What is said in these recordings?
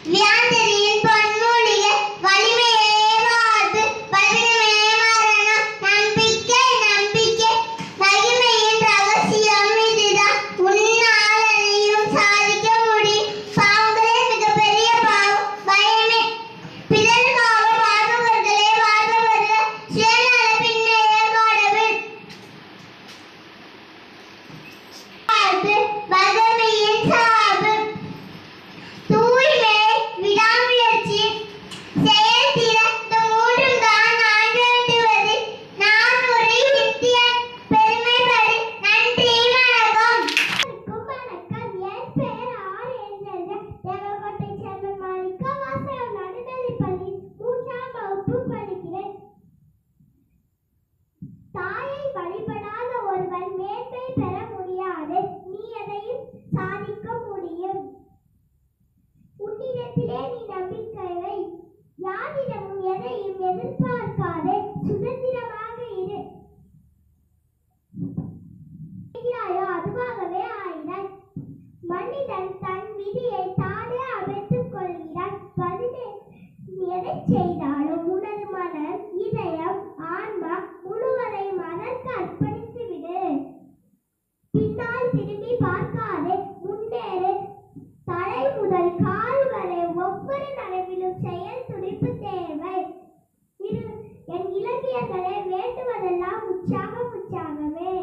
வியாந்தரியின் பொன்மொழிகள் வலிமையே வாழ்வு பலவீனமே மரணம் நம்பிக்கை நம்பிக்கை மகிமையின் ரகசியம் இதுதான் உன்னால் அதையும் சாதிக்க முடியும் பாவங்களே மிகப்பெரிய பாவம் பயமே பிறருக்காக வாழ்பவர்களே வாழ்பவர்கள் சுயநலமின்மையே கடவுள் வாழ்வு வறுமையின் சாவு தூய்மை விடாமுயற்சி செயல்திறன் இந்த மூன்றும் தான் நான் வேண்டுவது நான் ஒரு இந்தியன் பெருமைப்படு நன்றி வணக்கம் என் பெயர் ஆர் என்றது தேவகோட்டை சேர்ந்த மாணிக்க வாசகம் நடுநிலைப்பள்ளி 3ஆம் வகுப்பு படிக்கிறேன். தாயை வழிபடாத ஒருவன் மேன்மை பெற முடியாது. நீ எதையும் சாதிக்க முடியும். உன்னிடத்திலே நீ நம்பிக்கை வை. யாரிடமும் எதையும் எதிர்பார்க்காதே. சுதந்திரமாக இரு. அதுவாகவே ஆயினாய். மனிதன் தன் விதியை தானே அமைத்துக் கொள்கிறான். எதை செய்தாலும் உனது மனம் இதயம் ஆன்மா முழுவதையும் அதற்கு அர்ப்பணித்து விடு. பின்னால் திரும்பி பார்க்காதே. முன்னேறு. தலை முதல் கால் வரை ஒவ்வொரு நடைவிலும் செயல் துடிப்பு தேவை. என் இலக்கியங்களை வேண்டுவதெல்லாம் உற்சாகமே.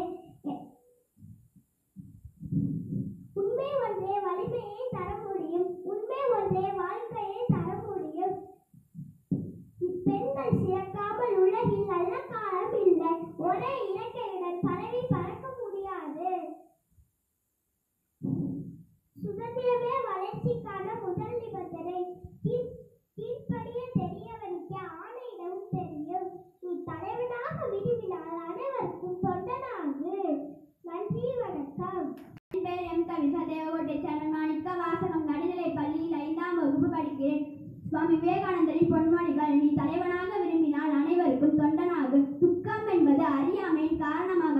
உண்மை ஒன்றே வலிமையை தர முடியும். உண்மை ஒன்றே வாழ்க்கையை தர முடியும். பெண்கள் சிறக்காமல் உலகில் நல்ல காலம் இல்லை. ஒரே இலக்கையுடன் பரவி பறக்க முடியாது. சுதந்திரமே வளர்ச்சிக்கான முதல் நிபந்தனை. கீழ்ப்படிய தெரியவனுக்கு ஆணையிடவும் தெரியும். நீ தலைவனாக விரும்பினால் அனைவருக்கும் தொண்டனாகு. நன்றி வணக்கம். என் பெயர் எம் கவிதா தேவகோட்டை சேர்ந்த மாணிக்க வாசகம் நடுநிலைப் பள்ளியில் 5ஆம் வகுப்பு படிக்கிறேன். சுவாமி விவேகானந்தரின் பொன்மொழிகள் நீ தலைவனாக விரும்பினால் அனைவருக்கும் தொண்டனாகு. துக்கம் என்பது அறியாமையின் காரணமாக